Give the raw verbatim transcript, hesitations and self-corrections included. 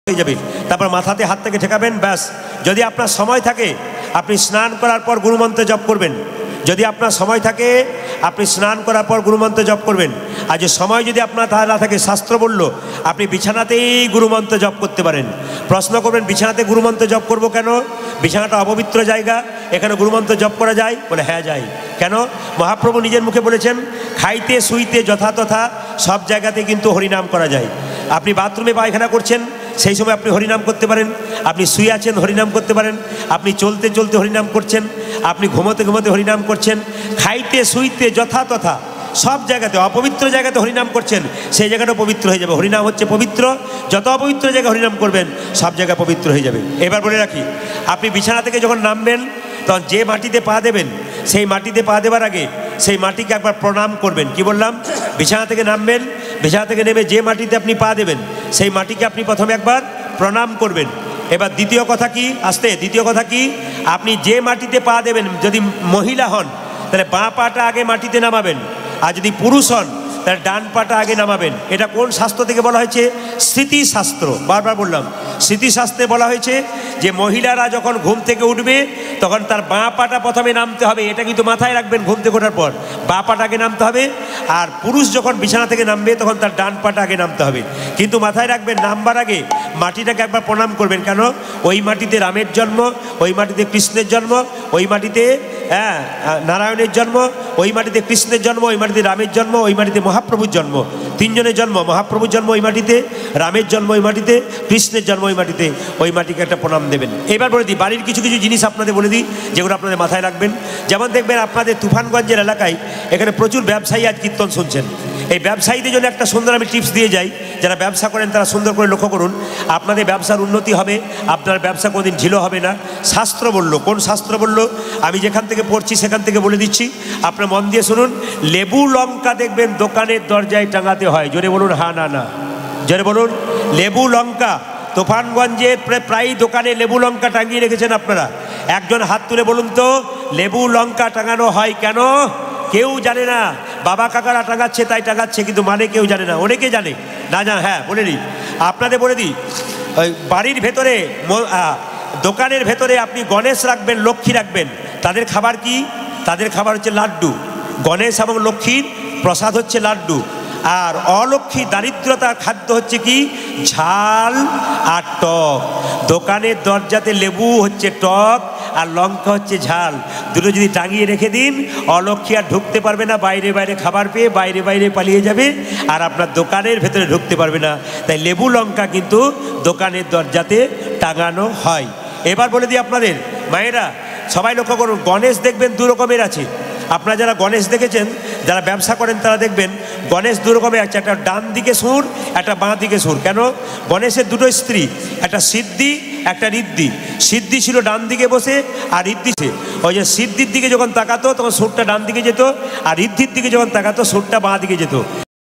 হয়ে যাবে। তারপর মাথাতে হাত থেকে ঠেকাবেন, ব্যাস। যদি আপনার সময় থাকে আপনি স্নান করার পর গুরুমন্ত্র জপ করবেন। যদি আপনার সময় থাকে আপনি স্নান করার পর গুরুমন্ত্র জপ করবেন। আর যে সময় যদি আপনার তা না থাকে, শাস্ত্র বলল আপনি বিছানাতেই গুরুমন্ত্র জপ করতে পারেন। প্রশ্ন করবেন বিছানাতে গুরুমন্ত্র জপ করব কেন? বিছানাটা অপবিত্র জায়গা, এখানে গুরুমন্ত্র জপ করা যায়? বলে হ্যাঁ যায়। কেন? মহাপ্রভু নিজের মুখে বলেছেন খাইতে শুইতে যথাতথা সব জায়গাতে কিন্তু হরিনাম করা যায়। আপনি বাথরুমে পায়খানা করছেন, সেই সময় আপনি হরিনাম করতে পারেন। আপনি শুয়ে আছেন, হরিনাম করতে পারেন। আপনি চলতে চলতে হরিনাম করছেন। আপনি ঘুমোতে ঘুমোতে হরিনাম করছেন। খাইতে শুইতে যথাতথা সব জায়গাতে, অপবিত্র জায়গাতে হরিনাম করছেন, সেই জায়গাটা পবিত্র হয়ে যাবে। হরিনাম হচ্ছে পবিত্র, যত অপবিত্র জায়গায় হরিনাম করবেন সব জায়গা পবিত্র হয়ে যাবে। এবার বলে রাখি, আপনি বিছানা থেকে যখন নামবেন তখন যে মাটিতে পা দেবেন, সেই মাটিতে পা দেবার আগে সেই মাটিকে একবার প্রণাম করবেন। কি বললাম? বিছানা থেকে নামবেন, বিছানা থেকে নেমে যে মাটিতে আপনি পা দেবেন সেই মাটিকে আপনি প্রথমে একবার প্রণাম করবেন। এবার দ্বিতীয় কথা কি, আসতে দ্বিতীয় কথা কি, আপনি যে মাটিতে পা দেবেন, যদি মহিলা হন তাহলে বাঁ পাটা আগে মাটিতে নামাবেন, আর যদি পুরুষ হন তাহলে ডান পাটা আগে নামাবেন। এটা কোন শাস্ত্র থেকে বলা হয়েছে? স্মৃতিশাস্ত্র। বারবার বললাম, স্মৃতিশাস্ত্রে বলা হয়েছে যে মহিলারা যখন ঘুম থেকে উঠবে তখন তার বাঁ পাটা প্রথমে নামতে হবে। এটা কিন্তু মাথায় রাখবেন, ঘুম থেকে ওঠার পর বাঁ পাটা আগে নামতে হবে। আর পুরুষ যখন বিছানা থেকে নামবে তখন তার ডান পাটা আগে নামতে হবে। কিন্তু মাথায় রাখবেন, নামবার আগে মাটিটাকে একবার প্রণাম করবেন। কেন? ওই মাটিতে রামের জন্ম, ওই মাটিতে কৃষ্ণের জন্ম, ওই মাটিতে হ্যাঁ নারায়ণের জন্ম, ওই মাটিতে কৃষ্ণের জন্ম, ওই মাটিতে রামের জন্ম, ওই মাটিতে মহাপ্রভুর জন্ম। তিনজনের জন্ম, মহাপ্রভুর জন্ম ওই মাটিতে, রামের জন্ম ওই মাটিতে, কৃষ্ণের জন্ম ওই মাটিতে। ওই মাটিকে একটা প্রণাম দেবেন। এবার বলে দিই বাড়ির কিছু কিছু জিনিস আপনাদের বলে দিই যেগুলো আপনাদের মাথায় রাখবেন। যেমন দেখবেন আপনাদের তুফানগঞ্জের এলাকায় এখানে প্রচুর ব্যবসায়ী আজ কীর্তন শুনছেন। এই ব্যবসায়ীদের জন্য একটা সুন্দর আমি টিপস দিয়ে যাই। যারা ব্যবসা করেন তারা সুন্দর করে লক্ষ্য করুন, আপনাদের ব্যবসার উন্নতি হবে, আপনার ব্যবসা কোনোদিন ঢিলো হবে না। শাস্ত্র বলল, কোন শাস্ত্র বলল? আমি যেখান থেকে পড়ছি সেখান থেকে বলে দিচ্ছি, আপনার মন দিয়ে শুনুন। লেবু লঙ্কা দেখবেন দোকানের দরজায় টাঙাতে হয়। জোরে বলুন হা না না, জোরে বলুন। লেবু লঙ্কা তুফানগঞ্জে প্রায় দোকানে লেবু লঙ্কা টাঙিয়ে রেখেছেন আপনারা। একজন হাত তুলে বলুন তো লেবু লঙ্কা টাঙানো হয় কেন? কেউ জানে না। বাবা কাকারা টাঙাচ্ছে তাই টাঙাচ্ছে, কিন্তু মানে কেউ জানে না। অনেকে জানে না, জান হ্যাঁ বলে দিই, আপনাদের বলে দিই। ওই বাড়ির ভেতরে, দোকানের ভেতরে আপনি গণেশ রাখবেন, লক্ষ্মী রাখবেন। তাদের খাবার কি? তাদের খাবার হচ্ছে লাড্ডু। গণেশ এবং লক্ষ্মীর প্রসাদ হচ্ছে লাড্ডু। আর অলক্ষ্মী দারিদ্রতার খাদ্য হচ্ছে কি? ঝাল আর টক। দোকানের দরজাতে লেবু হচ্ছে টক আর লঙ্কা হচ্ছে ঝাল। দুটো যদি টাঙিয়ে রেখে দিন, অলক্ষ্মী আর ঢুকতে পারবে না। বাইরে বাইরে খাবার পেয়ে বাইরে বাইরে পালিয়ে যাবে, আর আপনার দোকানের ভেতরে ঢুকতে পারবে না। তাই লেবু লঙ্কা কিন্তু দোকানের দরজাতে টাঙানো হয়। এবার বলে দিই আপনাদের মায়েরা, সবাই লক্ষ্য করুন, গণেশ দেখবেন দু রকমের আছে। আপনারা যারা গণেশ দেখেছেন, যারা ব্যবসা করেন তারা দেখবেন গণেশ দু রকমের আছে। একটা ডান দিকে সুর, একটা বাঁ দিকে সুর। কেন? গণেশের দুটো স্ত্রী, একটা সিদ্ধি একটা ঋদ্ধি। সিদ্ধি ছিল ডান দিকে বসে, আর ঋদ্ধি ছিল ওই যে সিদ্ধির দিকে যখন তাকাতো তখন সুরটা ডান দিকে যেত, আর ঋদ্ধির দিকে যখন তাকাতো সুরটা বাঁ দিকে যেত।